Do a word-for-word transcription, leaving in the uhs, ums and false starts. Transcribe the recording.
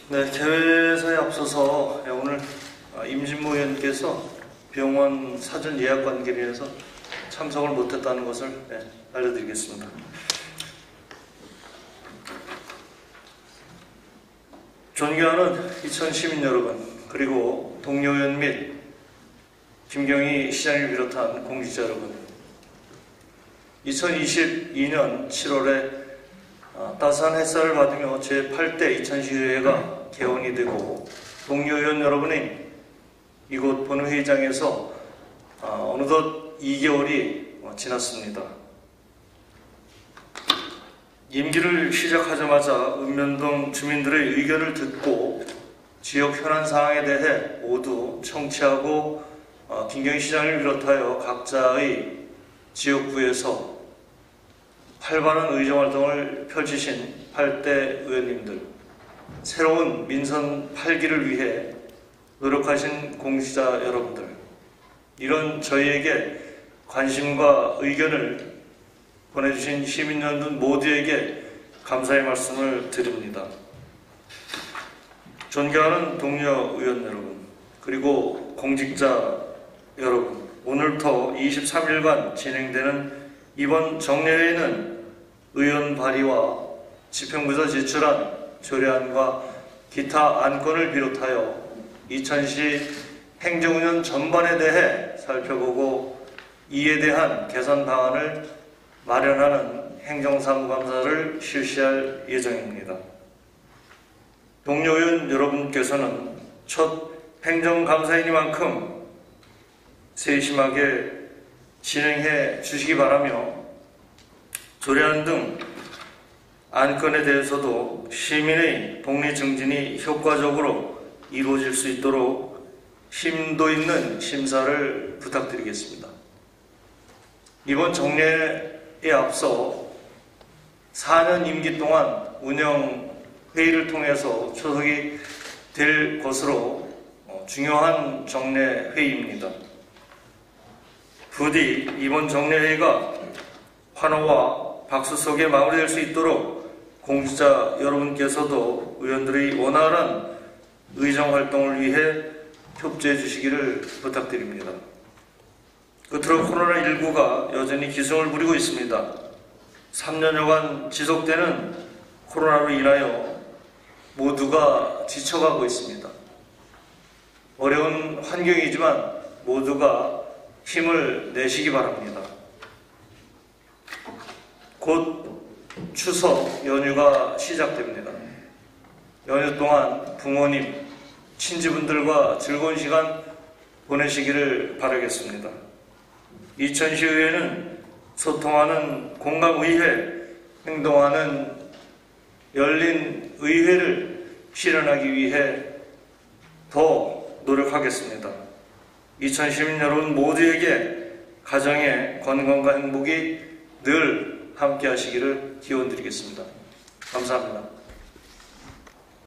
네, 개회사에 앞서서 오늘 임진모 의원께서 병원 사전 예약 관계로 인해서 참석을 못했다는 것을 네, 알려드리겠습니다. 존경하는 이천 시민 여러분, 그리고 동료 의원 및 김경희 시장을 비롯한 공직자 여러분, 이천이십이 년 칠월에 따스한 햇살을 받으며 제팔 대 이천시의회가 개원이 되고 동료 의원 여러분이 이곳 본회의장에서 어느덧 이 개월이 지났습니다. 임기를 시작하자마자 읍면동 주민들의 의견을 듣고 지역 현안 사항에 대해 모두 청취하고 김경희 시장을 비롯하여 각자의 지역구에서 활발한 의정활동을 펼치신 팔 대 의원님들, 새로운 민선 팔 기를 위해 노력하신 공직자 여러분들, 이런 저희에게 관심과 의견을 보내주신 시민 여러분 모두에게 감사의 말씀을 드립니다. 존경하는 동료 의원 여러분, 그리고 공직자 여러분, 오늘부터 이십삼 일간 진행되는 이번 정례회는 의원 발의와 집행부에서 제출한 조례안과 기타 안건을 비롯하여 이천시 행정운영 전반에 대해 살펴보고 이에 대한 개선 방안을 마련하는 행정사무감사를 실시할 예정입니다. 동료 의원 여러분께서는 첫 행정감사이니만큼 세심하게 진행해 주시기 바라며 조례안 등 안건에 대해서도 시민의 복리 증진이 효과적으로 이루어질 수 있도록 심도 있는 심사를 부탁드리겠습니다. 이번 정례에 앞서 사 년 임기 동안 운영회의를 통해서 초석이 될 것으로 중요한 정례회의입니다. 부디 이번 정례회의가 환호와 박수 속에 마무리될 수 있도록 공직자 여러분께서도 의원들의 원활한 의정활동을 위해 협조해 주시기를 부탁드립니다. 끝으로 코로나 십구가 여전히 기승을 부리고 있습니다. 삼 년여간 지속되는 코로나로 인하여 모두가 지쳐가고 있습니다. 어려운 환경이지만 모두가 힘을 내시기 바랍니다. 곧 추석 연휴가 시작됩니다. 연휴 동안 부모님, 친지분들과 즐거운 시간 보내시기를 바라겠습니다. 이천시의회는 소통하는 공감의회, 행동하는 열린 의회를 실현하기 위해 더 노력하겠습니다. 이천 시민 여러분 모두에게 가정의 건강과 행복이 늘 함께 하시기를 기원드리겠습니다. 감사합니다.